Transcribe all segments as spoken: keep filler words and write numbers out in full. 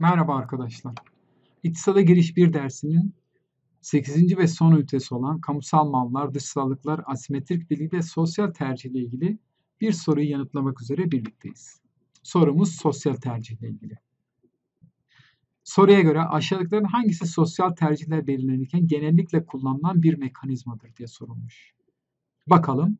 Merhaba arkadaşlar. İktisada Giriş bir dersinin sekizinci ve son ünitesi olan kamusal mallar, dışsallıklar, asimetrik bilgi ve sosyal tercih ile ilgili bir soruyu yanıtlamak üzere birlikteyiz. Sorumuz sosyal tercih ile ilgili. Soruya göre aşağıdakilerin hangisi sosyal tercihler belirlenirken genellikle kullanılan bir mekanizmadır diye sorulmuş. Bakalım.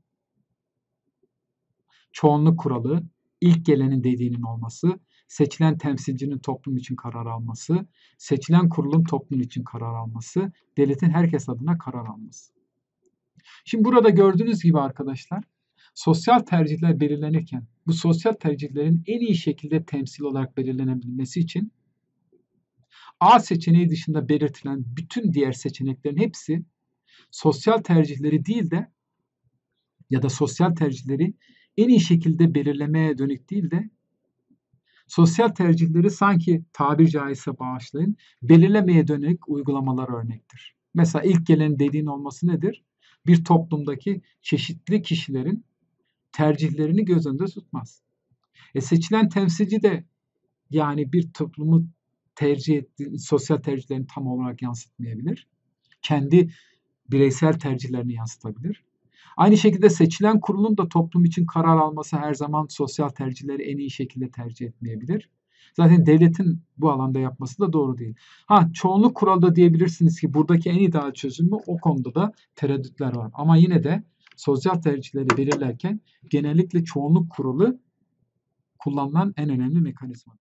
Çoğunluk kuralı, ilk gelenin dediğinin olması, seçilen temsilcinin toplum için karar alması, seçilen kurulun toplum için karar alması, devletin herkes adına karar alması. Şimdi burada gördüğünüz gibi arkadaşlar, sosyal tercihler belirlenirken bu sosyal tercihlerin en iyi şekilde temsil olarak belirlenebilmesi için A seçeneği dışında belirtilen bütün diğer seçeneklerin hepsi sosyal tercihleri değil de ya da sosyal tercihleri en iyi şekilde belirlemeye dönük değil de sosyal tercihleri sanki tabiri caizse bağışlayın, belirlemeye dönük uygulamalar örnektir. Mesela ilk gelen dediğin olması nedir? Bir toplumdaki çeşitli kişilerin tercihlerini göz önünde tutmaz. E seçilen temsilci de yani bir toplumu tercih ettiği sosyal tercihlerini tam olarak yansıtmayabilir. Kendi bireysel tercihlerini yansıtabilir. Aynı şekilde seçilen kurulun da toplum için karar alması her zaman sosyal tercihleri en iyi şekilde tercih etmeyebilir. Zaten devletin bu alanda yapması da doğru değil. Ha, çoğunluk kuralı da diyebilirsiniz ki buradaki en ideal çözümü o konuda da tereddütler var. Ama yine de sosyal tercihleri belirlerken genellikle çoğunluk kuralı kullanılan en önemli mekanizma.